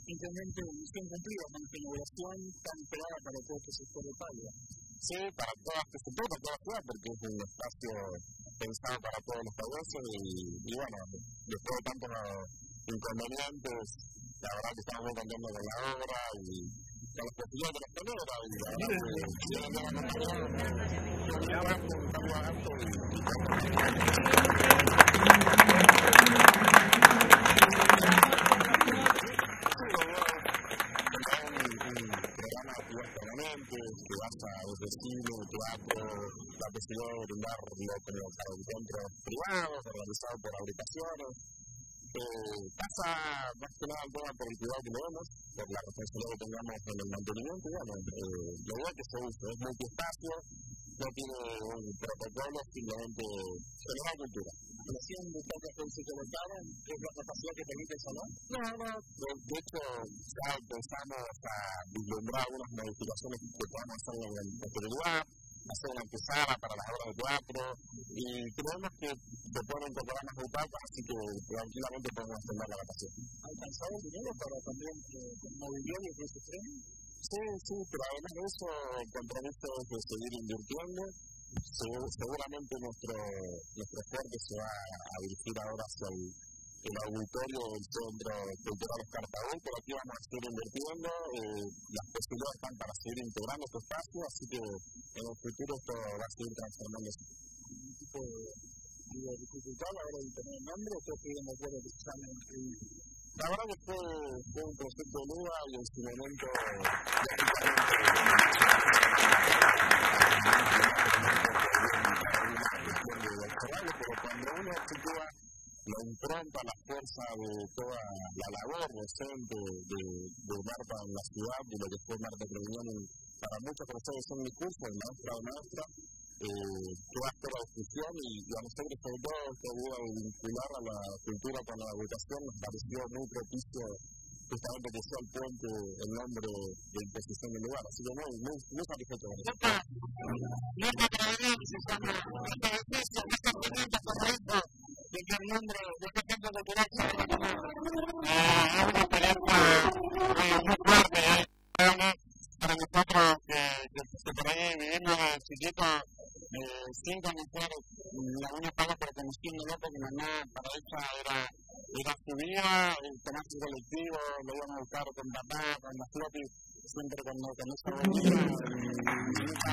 Intendente, misión cumplida con esta inauguración tan esperada para todo este sector de Padua. Sí, para todo este sector, para toda la ciudad, porque es un espacio pensado para todos los países y bueno, después de tantos inconvenientes, la verdad que estamos muy contentos con la obra y con los posibilidades de la escalera y la verdad que siguen bien acompañados. Que basa desde cine, teatro, la posibilidad de brindarlo como para encuentros privados, organizados por agrupaciones. Pasa más que nada el tema por el cuidado que le demos, por la responsabilidad que tengamos en el mantenimiento, y bueno, la idea que se use es multiespacio, no tiene un protocolo, simplemente genera cultura. ¿Recién buscando que se colocaron? ¿Es la capacidad que permite el salón? No, de hecho ya empezamos a vislumbrar algunas modificaciones que podamos hacer en el exterior, hacer una antesala para las obras de teatro, y creemos que se pueden incorporar más butacas, así que tranquilamente podemos extender la vacación. ¿Alcanzado el dinero para también mobiliario que se estrene? Sí, pero además de eso, el compromiso es de seguir invirtiendo. Seguramente nuestro esfuerzo se va a dirigir ahora hacia el auditorio del Centro Cultural Oscar Taúl, pero aquí vamos a seguir invirtiendo. Las posibilidades están para seguir integrando este espacio, así que en el futuro esto va a seguir transformándose. ¿Un tipo de dificultad a la hora de tener el nombre o ustedes estuvieron de acuerdo que se llame increíble? La verdad que fue un proyecto de nueva y en su momento pero cuando uno sitúa la impronta, la fuerza de toda la labor docente de Marta en la ciudad, de lo que fue Marta Treviñani, para muchos profesores son mi curso, de maestra o maestra, que va a ser la discusión y a nosotros sobre todo esta idea de vincular a la cultura con la educación nos pareció muy propicio justamente que sea el puente el nombre de imposición del lugar, así que muy satisfecho con eso. Marta Treviñani se llama esta edificio, esta experiencia como esto, de que el nombre de este centro cultural se llama es una experiencia muy fuerte, para nosotros que por ahí vivimos de chiquitos sin conocer la una paga perteneciendo, porque mamá para ella era su vida, tomar su colectivo, lo íbamos a buscar con papá, con la floppy, siempre cuando esa venía, mucha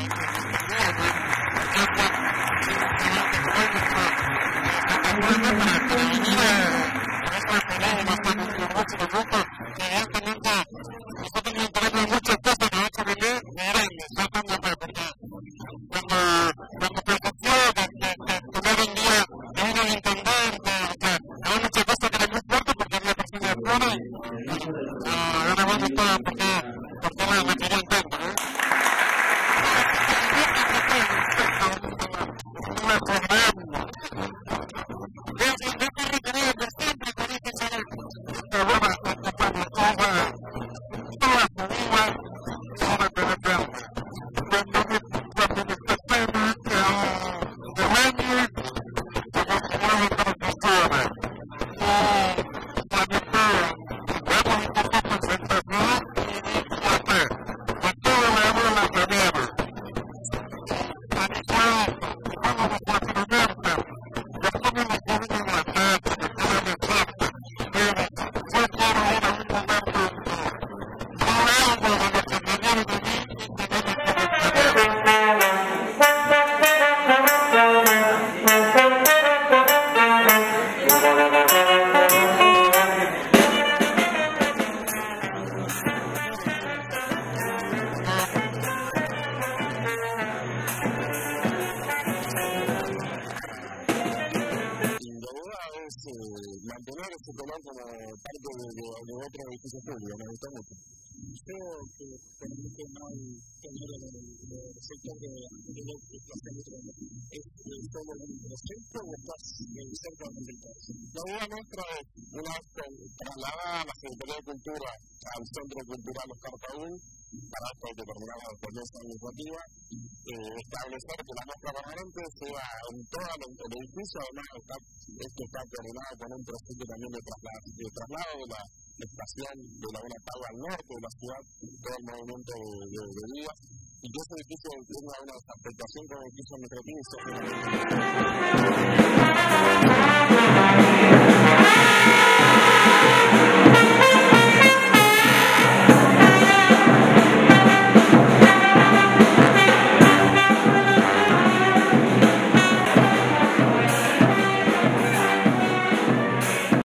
mantener ese color como parte de otro edificio público, me gusta mucho. Creo que permite mal tener el sector de desplazamiento. ¿Es solo un proyecto o estás cerca de implementarse? La idea nuestra es, una vez trasladada a la Secretaría de Cultura al Centro Cultural Oscar Taúl, para esta determinada dependencia administrativa, establecer que la muestra permanente sea en todo el edificio. Además, esto está coordinado con un proyecto también de traslado de la estación de Laguna Pago al norte de la ciudad, todo el movimiento de vías, y que ese edificio tenga una afectación con el edificio administrativo.